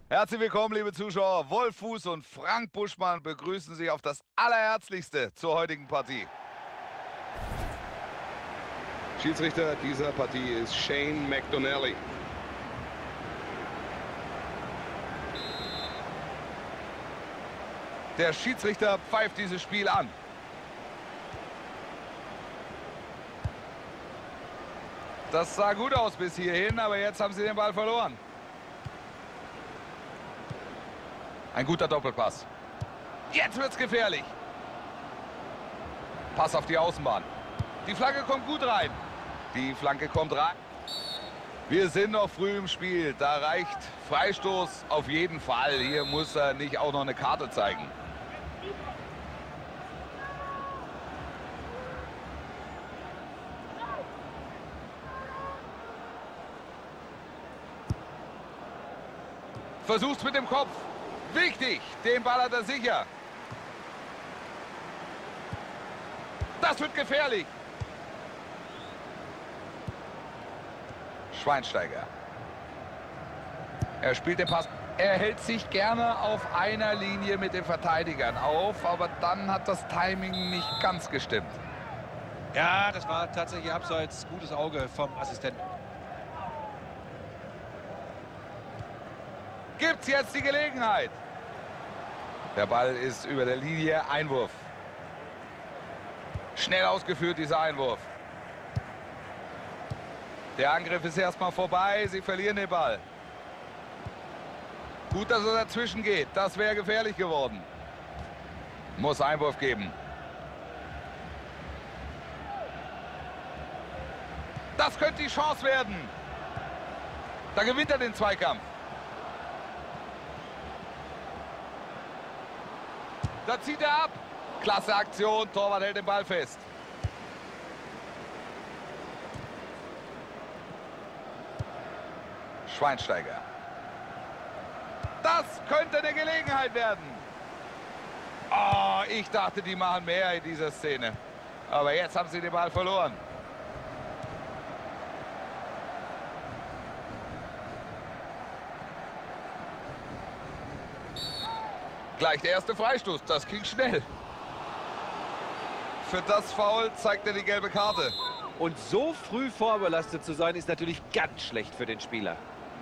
Herzlich willkommen, liebe Zuschauer. Wolf Fuß und Frank Buschmann begrüßen Sie auf das Allerherzlichste zur heutigen Partie. Schiedsrichter dieser Partie ist Shane McDonnelly. Der Schiedsrichter pfeift dieses Spiel an. Das sah gut aus bis hierhin, aber jetzt haben sie den Ball verloren. Ein guter Doppelpass. Jetzt wird's gefährlich. Pass auf die Außenbahn. Die Flanke kommt gut rein. Die Flanke kommt rein. Wir sind noch früh im Spiel. Da reicht Freistoß auf jeden Fall. Hier muss er nicht auch noch eine Karte zeigen. Versucht's mit dem Kopf. Wichtig, den Ball hat er sicher. Das wird gefährlich. Schweinsteiger. Er spielt den Pass. Er hält sich gerne auf einer Linie mit den Verteidigern auf, aber dann hat das Timing nicht ganz gestimmt. Ja, das war tatsächlich abseits. Gutes Auge vom Assistenten. Gibt's jetzt die Gelegenheit? Der Ball ist über der Linie. Einwurf. Schnell ausgeführt, dieser Einwurf. Der Angriff ist erstmal vorbei. Sie verlieren den Ball. Gut, dass er dazwischen geht. Das wäre gefährlich geworden. Muss Einwurf geben. Das könnte die Chance werden. Da gewinnt er den Zweikampf. Da zieht er ab. Klasse Aktion. Torwart hält den Ball fest. Schweinsteiger. Das könnte eine Gelegenheit werden. Oh, ich dachte, die machen mehr in dieser Szene. Aber jetzt haben sie den Ball verloren. Gleich der erste Freistoß. Das ging schnell. Für das Foul zeigt er die gelbe Karte. Und so früh vorbelastet zu sein, ist natürlich ganz schlecht für den Spieler.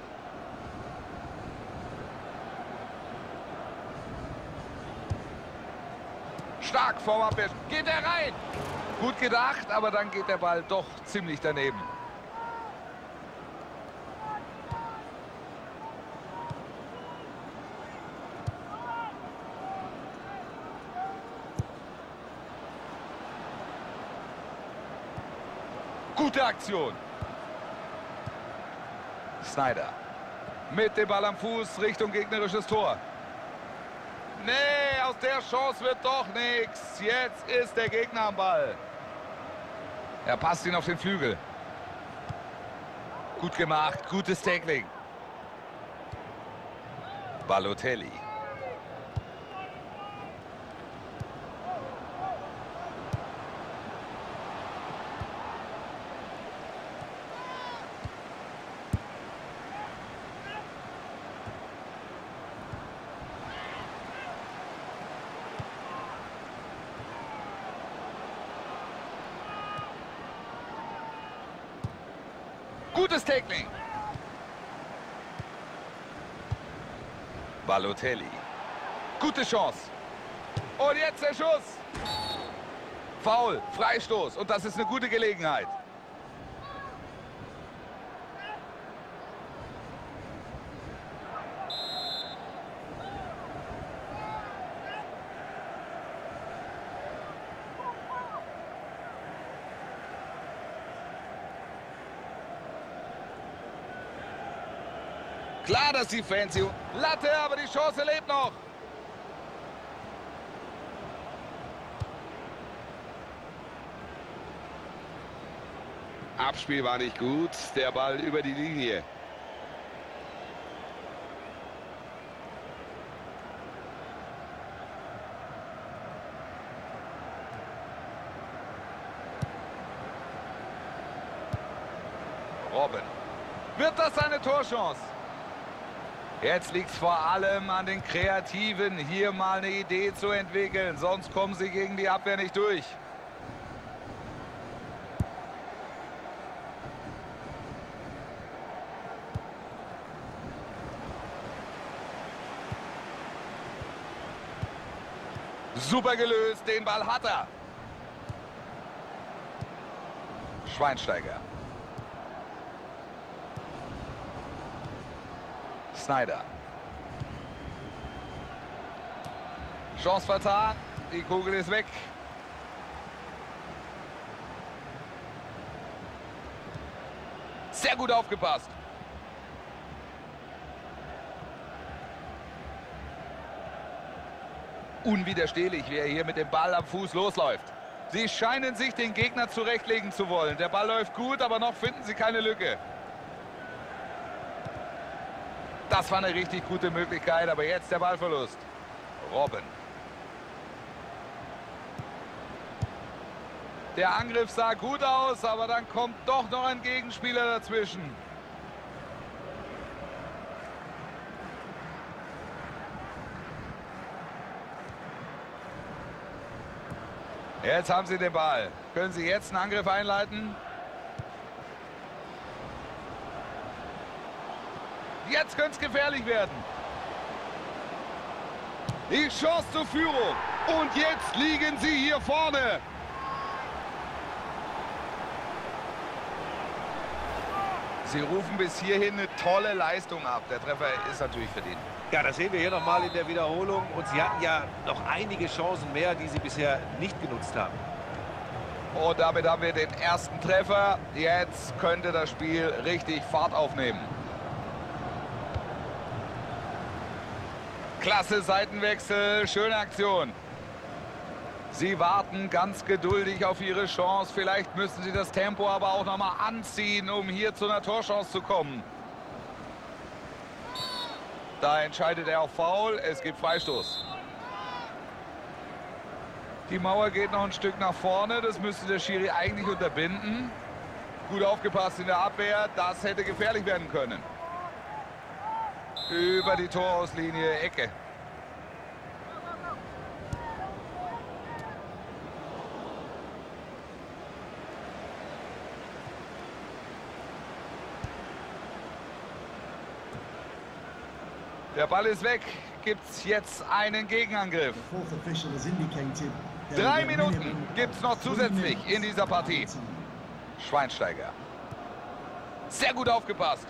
Stark vorm Abwehr. Geht er rein? Gut gedacht, aber dann geht der Ball doch ziemlich daneben. Gute Aktion. Sneijder. Mit dem Ball am Fuß Richtung gegnerisches Tor. Nee, aus der Chance wird doch nichts. Jetzt ist der Gegner am Ball. Er passt ihn auf den Flügel. Gut gemacht, gutes Tackling. Balotelli. Gutes Tackling. Balotelli. Gute Chance. Und jetzt der Schuss. Foul, Freistoß. Und das ist eine gute Gelegenheit. Klar, dass die Fans hier... Latte, aber die Chance lebt noch. Abspiel war nicht gut, der Ball über die Linie. Robben. Wird das eine Torchance? Jetzt liegt es vor allem an den Kreativen, hier mal eine Idee zu entwickeln. Sonst kommen sie gegen die Abwehr nicht durch. Super gelöst, den Ball hat er. Schweinsteiger. Sneijder. Chance vertan. Die Kugel ist weg. Sehr gut aufgepasst. Unwiderstehlich, wie er hier mit dem Ball am Fuß losläuft. Sie scheinen sich den Gegner zurechtlegen zu wollen. Der Ball läuft gut, aber noch finden sie keine Lücke. Das war eine richtig gute Möglichkeit, aber jetzt der Ballverlust. Robben. Der Angriff sah gut aus, aber dann kommt doch noch ein Gegenspieler dazwischen. Jetzt haben sie den Ball. Können sie jetzt einen Angriff einleiten? Jetzt könnte es gefährlich werden. Die Chance zur Führung. Und jetzt liegen sie hier vorne. Sie rufen bis hierhin eine tolle Leistung ab. Der Treffer ist natürlich verdient. Ja, das sehen wir hier nochmal in der Wiederholung. Und sie hatten ja noch einige Chancen mehr, die sie bisher nicht genutzt haben. Und damit haben wir den ersten Treffer. Jetzt könnte das Spiel richtig Fahrt aufnehmen. Klasse Seitenwechsel, schöne Aktion. Sie warten ganz geduldig auf ihre Chance. Vielleicht müssen sie das Tempo aber auch noch mal anziehen, um hier zu einer Torchance zu kommen. Da entscheidet er auf Foul. Es gibt Freistoß. Die Mauer geht noch ein Stück nach vorne. Das müsste der Schiri eigentlich unterbinden. Gut aufgepasst in der Abwehr. Das hätte gefährlich werden können. Über die Torauslinie, Ecke. Der Ball ist weg. Gibt es jetzt einen Gegenangriff? 3 Minuten gibt es noch zusätzlich in dieser Partie. Schweinsteiger. Sehr gut aufgepasst.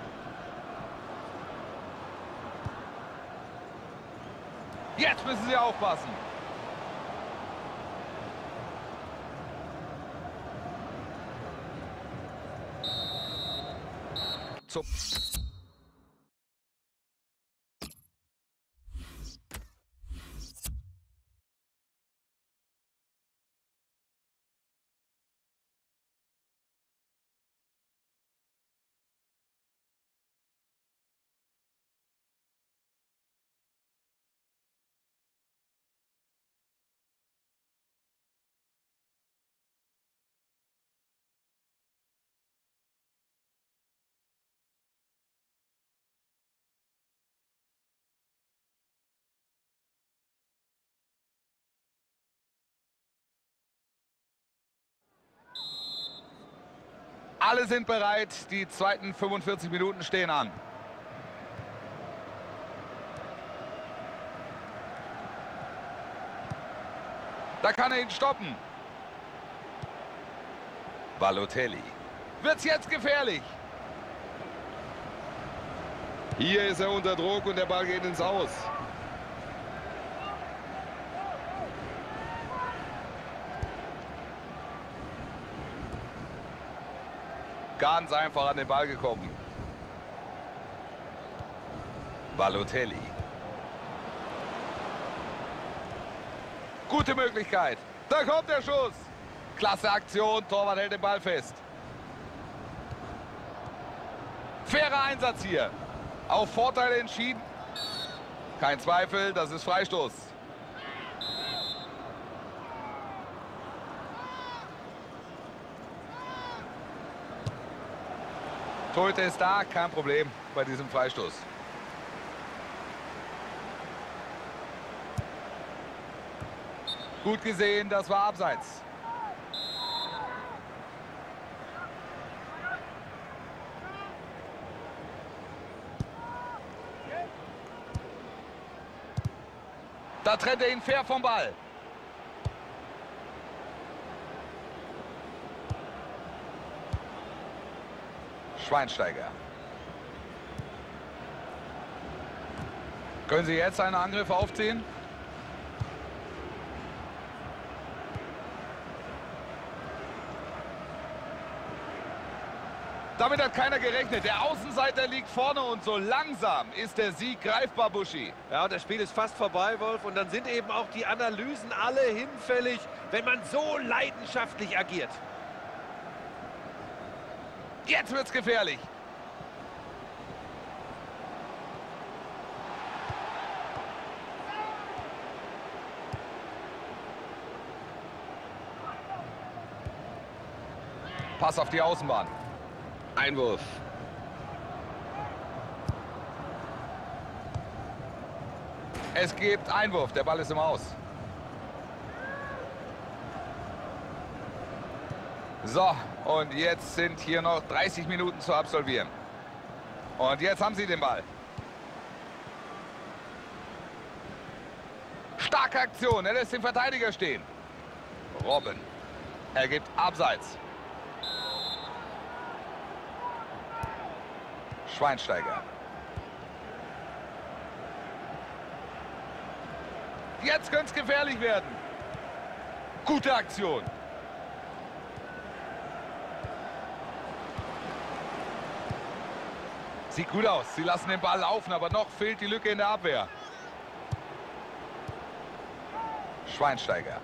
Jetzt müssen sie aufpassen. Alle sind bereit. Die zweiten 45 Minuten stehen an. Da kann er ihn stoppen. Balotelli. Wird's jetzt gefährlich? Hier ist er unter Druck und der Ball geht ins Aus. Ganz einfach an den Ball gekommen. Balotelli. Gute Möglichkeit. Da kommt der Schuss. Klasse Aktion. Torwart hält den Ball fest. Fairer Einsatz hier. Auf Vorteil entschieden. Kein Zweifel, das ist Freistoß. Torhüter ist da, kein Problem bei diesem Freistoß. Gut gesehen, das war abseits. Da trennt er ihn fair vom Ball. Schweinsteiger. Können Sie jetzt einen Angriff aufziehen? Damit hat keiner gerechnet. Der Außenseiter liegt vorne und so langsam ist der Sieg greifbar, Buschi. Ja, das Spiel ist fast vorbei, Wolf. Und dann sind eben auch die Analysen alle hinfällig, wenn man so leidenschaftlich agiert. Jetzt wird's gefährlich. Pass auf die Außenbahn. Einwurf. Es gibt Einwurf. Der Ball ist im Aus. So, und jetzt sind hier noch 30 Minuten zu absolvieren. Und jetzt haben sie den Ball. Starke Aktion. Er lässt den Verteidiger stehen. Robben. Er gibt Abseits. Schweinsteiger. Jetzt könnte es gefährlich werden. Gute Aktion. Sieht gut aus. Sie lassen den Ball laufen, aber noch fehlt die Lücke in der Abwehr. Schweinsteiger.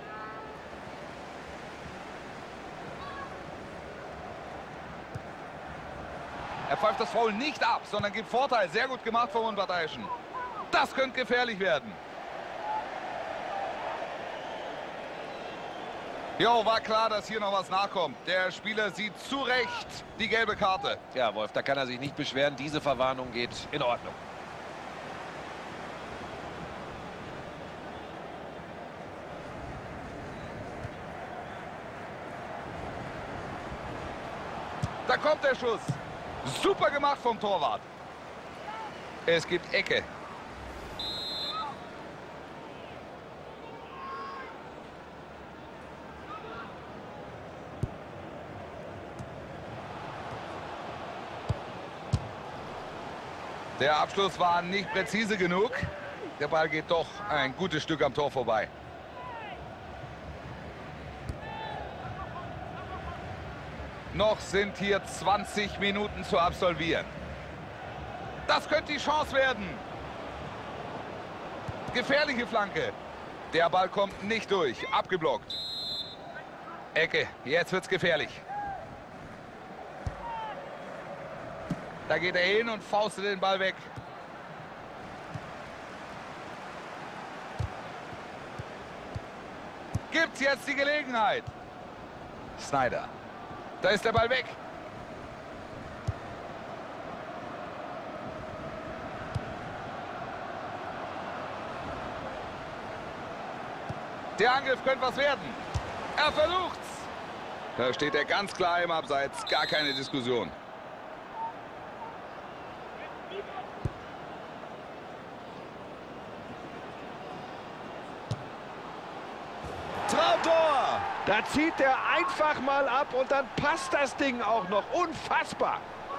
Er pfeift das Foul nicht ab, sondern gibt Vorteil. Sehr gut gemacht vom Unparteiischen. Das könnte gefährlich werden. Jo, war klar, dass hier noch was nachkommt. Der Spieler sieht zu Recht die gelbe Karte. Ja, Wolf, da kann er sich nicht beschweren. Diese Verwarnung geht in Ordnung. Da kommt der Schuss. Super gemacht vom Torwart. Es gibt Ecke. Der Abschluss war nicht präzise genug. Der Ball geht doch ein gutes Stück am Tor vorbei. Noch sind hier 20 Minuten zu absolvieren. Das könnte die Chance werden. Gefährliche Flanke. Der Ball kommt nicht durch. Abgeblockt. Ecke. Jetzt wird's gefährlich. Da geht er hin und faustet den Ball weg. Gibt's jetzt die Gelegenheit? Sneijder. Da ist der Ball weg. Der Angriff könnte was werden. Er versucht's. Da steht er ganz klar im Abseits. Gar keine Diskussion. Traumtor! Da zieht er einfach mal ab und dann passt das Ding auch noch. Unfassbar!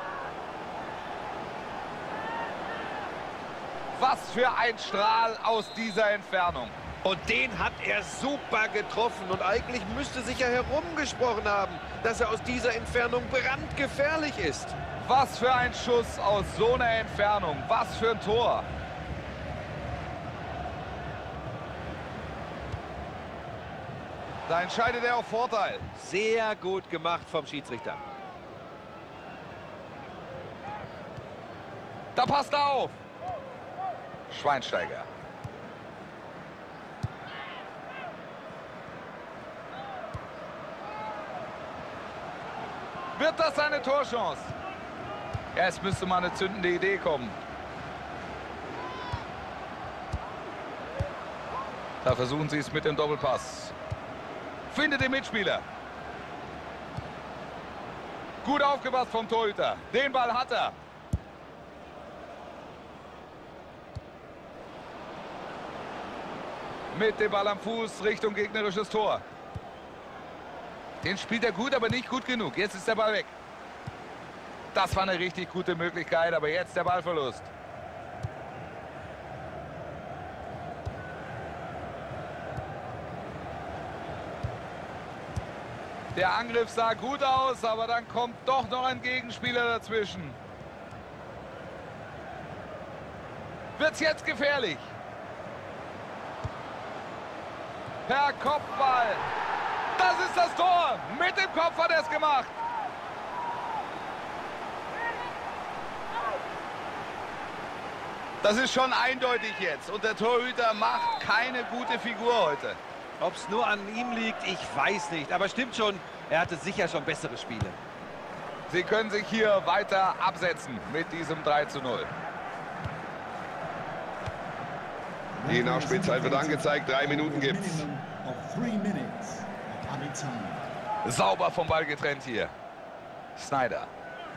Was für ein Strahl aus dieser Entfernung. Und den hat er super getroffen. Und eigentlich müsste sich ja herumgesprochen haben, dass er aus dieser Entfernung brandgefährlich ist. Was für ein Schuss aus so einer Entfernung. Was für ein Tor. Da entscheidet er auf Vorteil. Sehr gut gemacht vom Schiedsrichter. Da passt er auf. Schweinsteiger. Wird das eine Torchance? Ja, es müsste mal eine zündende Idee kommen. Da versuchen sie es mit dem Doppelpass. Findet den Mitspieler. Gut aufgepasst vom Torhüter. Den Ball hat er. Mit dem Ball am Fuß Richtung gegnerisches Tor. Den spielt er gut, aber nicht gut genug. Jetzt ist der Ball weg. Das war eine richtig gute Möglichkeit, aber jetzt der Ballverlust. Der Angriff sah gut aus, aber dann kommt doch noch ein Gegenspieler dazwischen. Wird's jetzt gefährlich? Per Kopfball. Das ist das Tor. Mit dem Kopf hat er es gemacht. Das ist schon eindeutig jetzt. Und der Torhüter macht keine gute Figur heute. Ob es nur an ihm liegt, ich weiß nicht. Aber stimmt schon, er hatte sicher schon bessere Spiele. Sie können sich hier weiter absetzen mit diesem 3:0. Die Nachspielzeit wird angezeigt. 3 Minuten gibt's. Sauber vom Ball getrennt hier. Sneijder.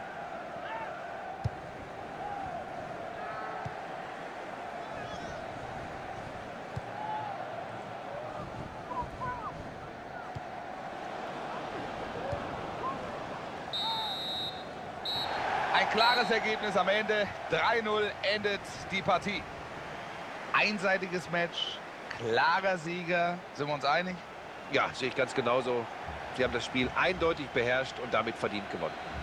Ein klares Ergebnis am Ende. 3:0 endet die Partie. Einseitiges Match, klarer Sieger. Sind wir uns einig? Ja, sehe ich ganz genauso. Sie haben das Spiel eindeutig beherrscht und damit verdient gewonnen.